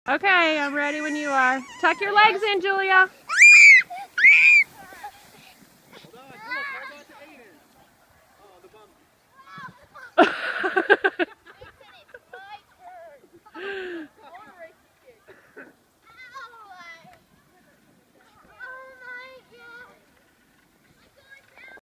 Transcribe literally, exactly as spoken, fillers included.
Okay, I'm ready when you are. Tuck your legs in, Julia.